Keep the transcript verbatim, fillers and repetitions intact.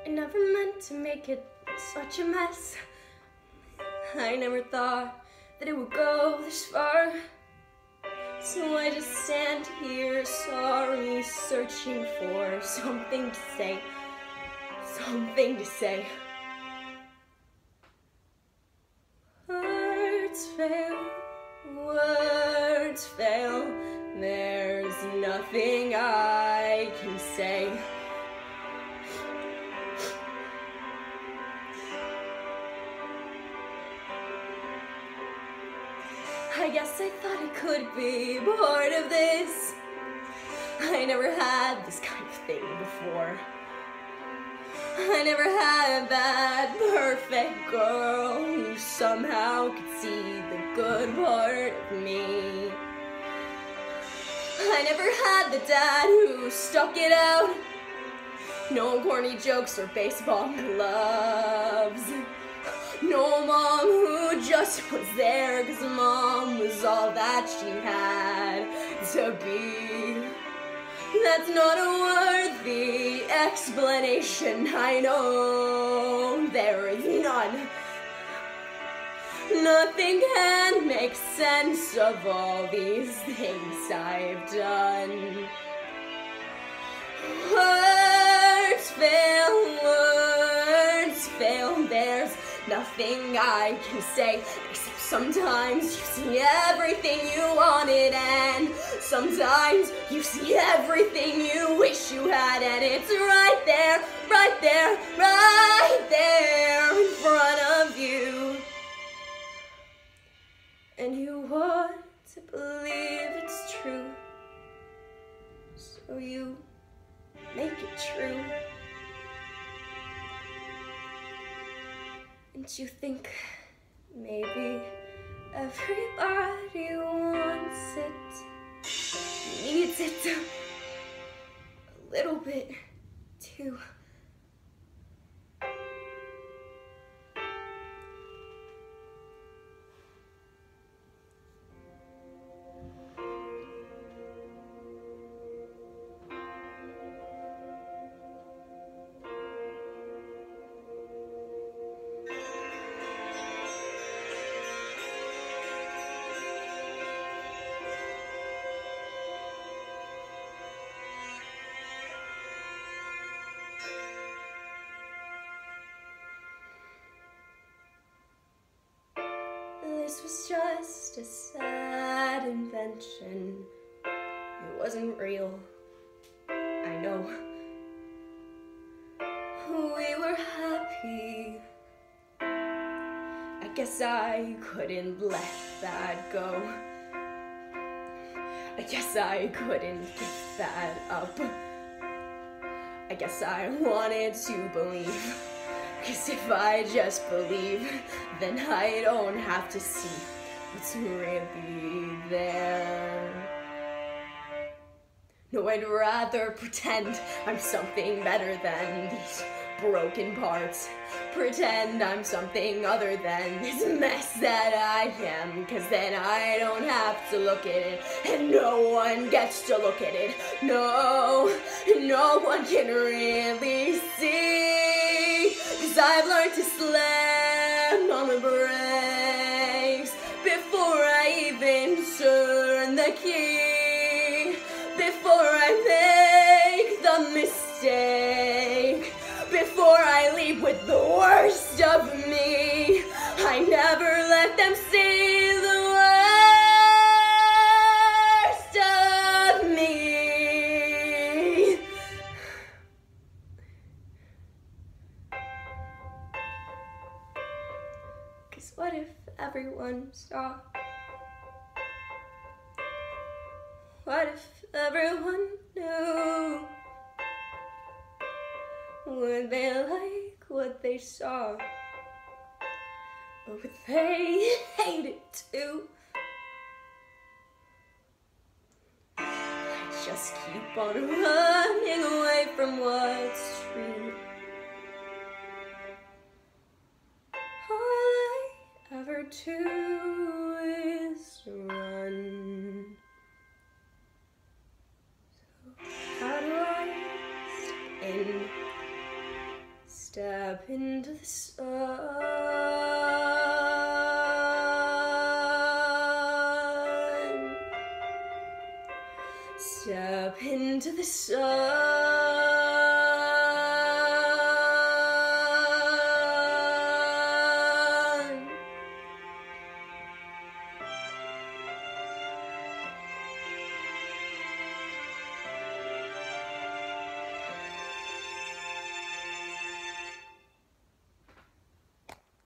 I never meant to make it such a mess. I never thought that it would go this far. So I just stand here, sorry, searching for something to say, something to say. Words fail, words fail, there's nothing I can say. I guess I thought I could be part of this. I never had this kind of thing before. I never had that perfect girl who somehow could see the good part of me. I never had the dad who stuck it out. No corny jokes or baseball gloves. No mom who just was there because mom was all that she had to be. That's not a worthy explanation, I know there is none. Nothing can make sense of all these things I've done. Words fail, words fail, there's nothing I can say, except sometimes you see everything you wanted, and sometimes you see everything you wish you had, and it's right there, right there, right there in front of you. And you want to believe it's true, so you make it true. And you think maybe everybody wants it, needs it a little bit too. This was just a sad invention. It wasn't real, I know. We were happy. I guess I couldn't let that go. I guess I couldn't give that up. I guess I wanted to believe. Cause if I just believe, then I don't have to see what's really there. No, I'd rather pretend I'm something better than these broken parts. Pretend I'm something other than this mess that I am. Cause then I don't have to look at it, and no one gets to look at it. No, no one can really see. Cause I've learned to slam on the brakes before I even turn the key. Before I make the mistake. Before I leave with the worst of me. I never let them see the worst of me. Cause what if everyone saw? What if everyone knew? Would they like what they saw? Or would they hate it too? I just keep on running away from what's true. All I ever do is run. So how do I stay in into the sun. Step into the sun.